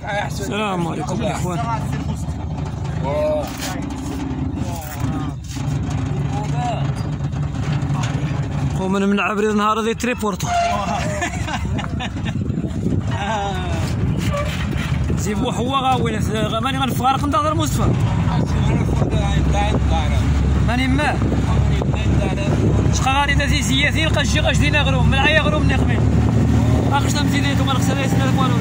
السلام عليكم يا اخوان. ومن من عبري النهار هذه تريبورتو زيبو حوا غاوي ماني غنفارق نتاع المصطفى ماني ما شقا غادي دازي سياسي لقى شي غاش دينا غروم من عيا غروم نقمين اخش تمثيليتو ما نخسر يسنا والو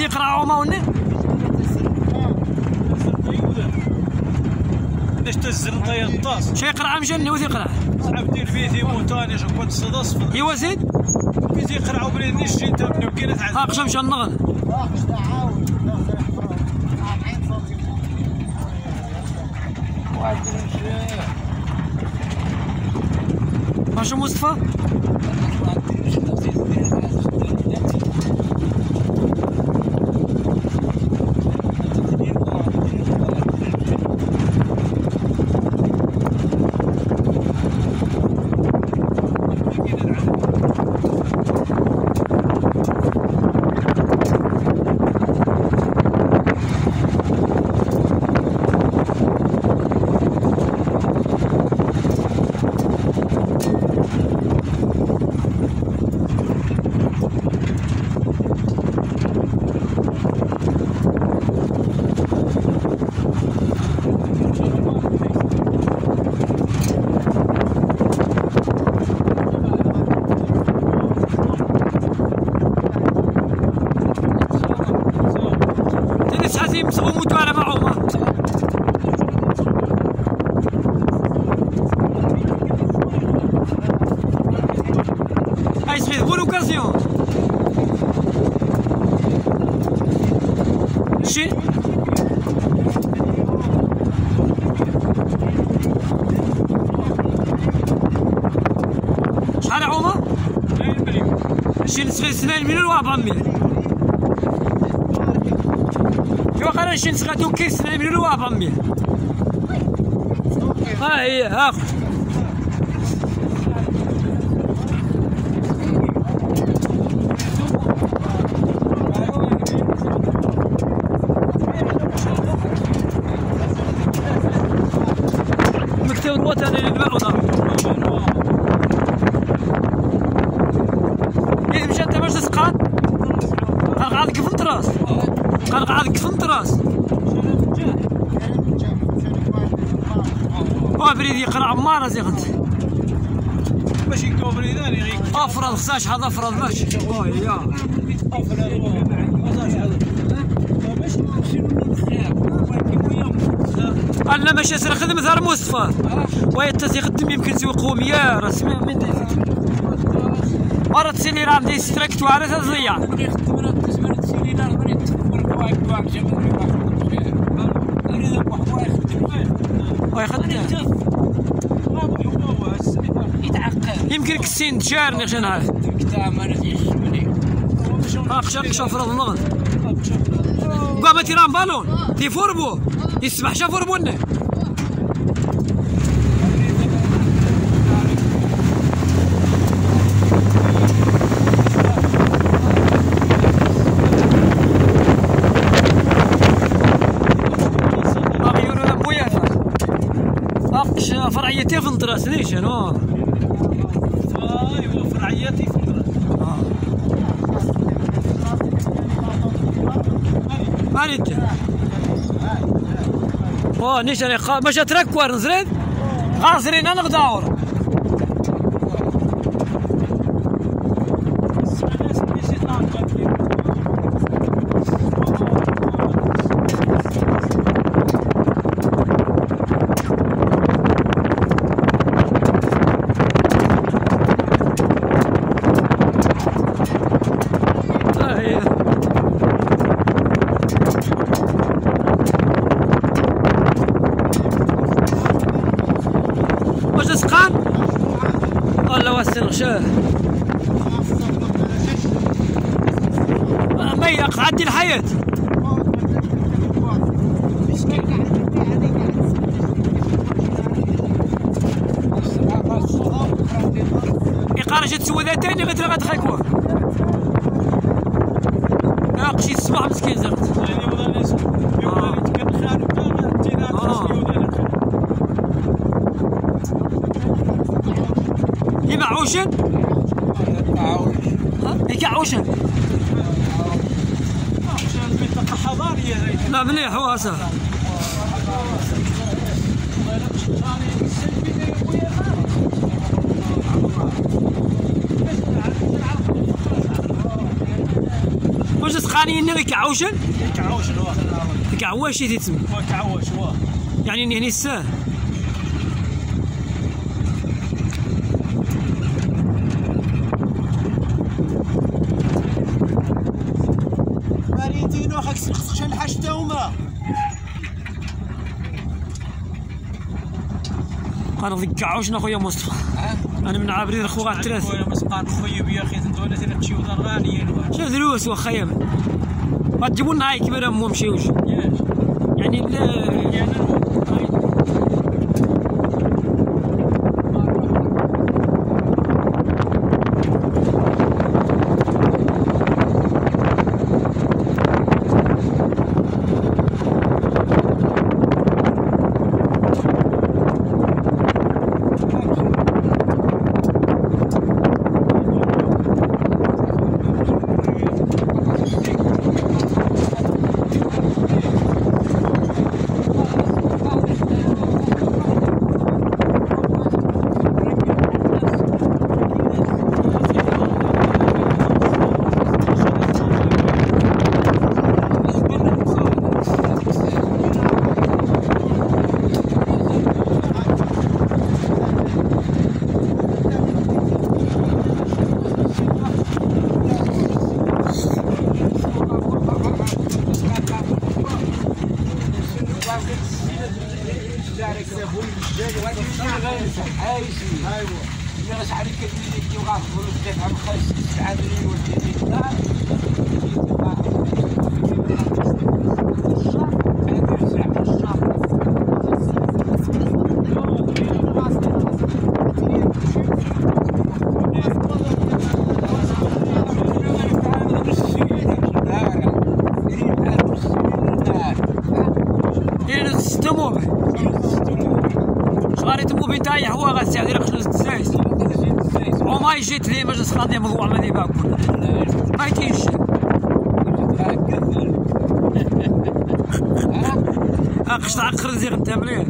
يقرا هما وني باش تزرطا يطاس شي يقرا مجني ويقرا عبدين فيه موتاني شو كنت صدصف ايوا زيد كي يقرعوا بلي نشي تبني وكاين تعز ها قشم شنغن واش مصطفى مسغوموتو على معهما هاي سميت بون اوكازيون شي شحال هما؟ 2 مليون شي نسبة 2 مليون و 4 مليون وقال شي نسخة دوكي 2 مليون و 400 ها هي ها المكتب الوطني للمعونة إذا مشى أنت باش تسقط قال قعدك في الطراس قال قعدك في الطراس بريد يقرا عمارة زي غنت باش يكتب بريداني غير افرض خصاش هذا افرض ماشي يا انا ماشي سير خدمة ثار مصطفى ويتسي يخدم يمكن سوق يا رسمي من دي مرة تسيني راه دي ستريكت وعرفت تضيع يمكن كسين تجارني عشان هذا قشا فرض النغد قام تيران بالون تي فوربو يسمح شا فوربونا فرعيتي في الدراس ليش انا ايوا فرعيتي في الدراس مالك نيش انا باش تركور نزرد غازرين انا غداور سقان والله واسن غشاه ما يقعد الحياة يقارج تسوى تاني غير غتخيكوا ناقشي الصباح مسكين زغت عوشن؟ عوشن منطقة حضارية لا مليح واسع واش قاني انك كعوشن كعوش واه كعواش تيتسمى كعوش واه يعني هنا الساه ماريتينو خاك تسقسق الحاج تا هما انا ضيق كعوشنا اخويا مصطفى انا من عابرين اخويا الثلاث خويا مسقان خويا بيا اخي انتونا تمشيو دار غاليين شنو دروس واخا يا ما تجيبوا لنا هاي كبيره مو مشيوش يعني هو غتساعد راه خصو تسايس وما جيت لي ما جات قضيه موضوع ما دي باك ما يتيش قش تعقر زي غنتا مليح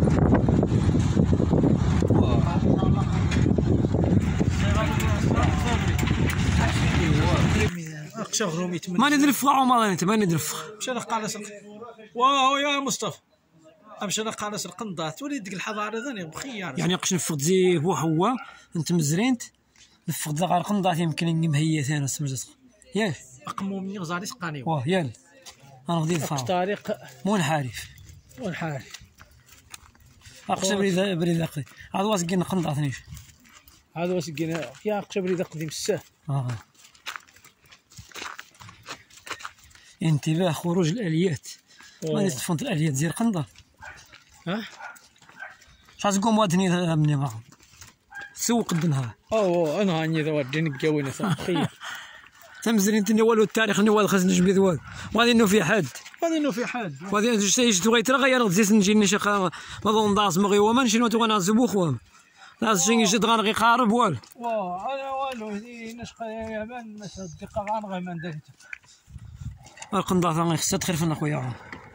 ماني درفق عمر انت ماني درفق مشى قالس واو يا مصطفى امشي انا قالس القنضات وليد ديك الحضاره ثاني بخيار يعني قش نفقد زي بو هو انت مزرينت نفقد غير القنضات يمكن اني مهيه ثاني سمجت ياك اقمو مني غزالي سقاني واه يلا انا غادي نفهم طريق منحرف اقش بريد اقدي هذا واسقين قنضات نيش هذا واسقين يا اقش بريد قديم الساه انتباه خروج الاليات ماني تفهمت الاليات زي القنطه شاز قوم وادني مني معهم سوق النهار انا هاني ذا وديني بجوينا خير تمزرين انت والو التاريخ والو خزن جبد والو وغادي انه في حد وغادي شي تبغي تغير زيت نجي شي ما ظن داس مغي وما نشي نتو زبوخ وما ناس شي يجي غنغي قارب والو انا والو نشق يا من مصدق غنغي من درت القنطه ثاني خصها تخرفنا خويا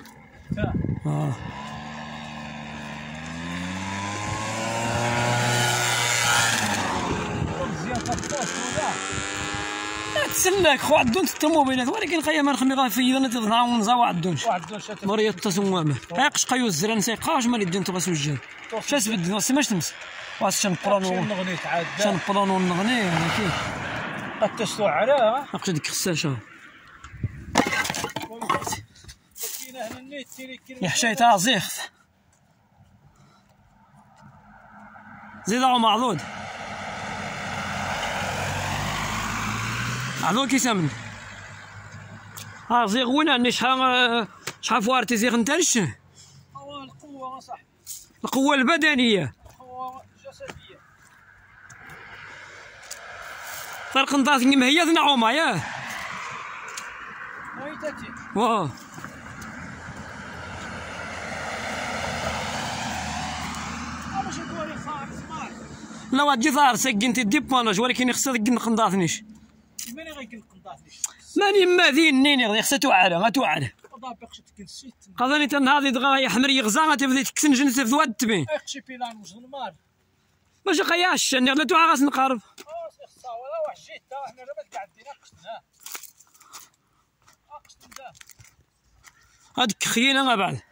تسلك خو عدون الطوموبيلات ولكن خيا ما نخمي غا في انا تضعون زوا عدونش مريض تصوامه باقش قيو الزران سيقاش مالي دون تبغى سجل شاس بدي سماش تمس واش شنبرونو نغني انا كيف قد تسلو على اقصد ديك الخساشه يا حشايتها زيخ زيدها معضود معضود كيسامن زيغ وين عندي شحال فوارتي زيغ نترش القوة صح القوة البدنية القوة الجسدية فرق نضاف هي نعومة ياه ويتاتي واه لا واد جثار سجنت الديبانج ولكن خصها ذيك نقنضاثنيش ماني غيكن نقنضاثنيش ماني ما ذين نيني خصها توعره ما توعره طابقش تكنسيت قضاني تنهاضي دغا يا حمر يغزا تبدي تكسن جنس في واد تبين اخشي بيلان مش نمار باش قياش لا توعا غاس نقارب ولا وحشيت احنا ما قاعدين ناقشنا هاديك خيينه ما بعد.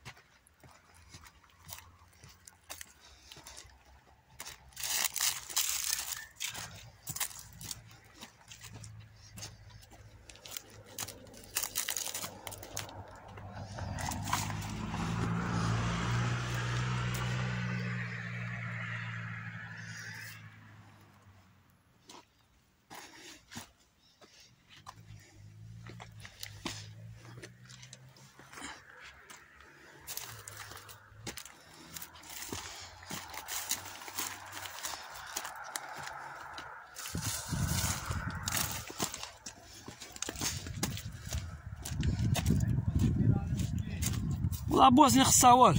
والله بواسني خصها والو،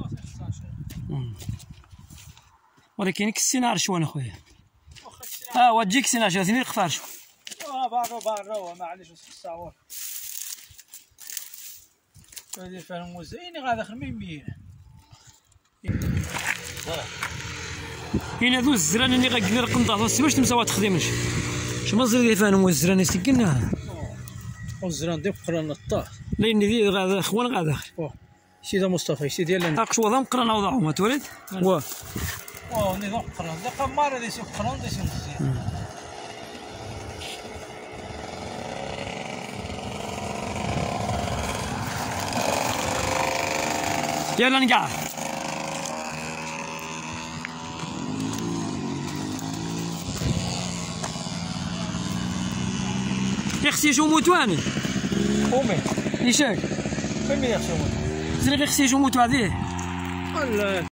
ولكن كسينا رشوان اخويا. وتجيك سينا جاتني القفارش. بارو معليش خصها والو. هادي فيها موزعين غادا داخل 100. كاين هادو الزران اللي غاكدير القنطاط باش تمساو تخدمش. شنو زري فيهم الزران سكناها. والزران ديال قران الطاط. لين دي غادا خوان غادا. سيدي مصطفى سيدي ديالنا. اقشوا ذا مقرن وضعهم ما تولد. نظام قران دا قمار دي سي قران دي سي مزيان. يلا نقعد. يخسي شو موتواني. قومي. يشاك. فين يخسي موتواني؟ زين يخسي شو موتو هذيه. لا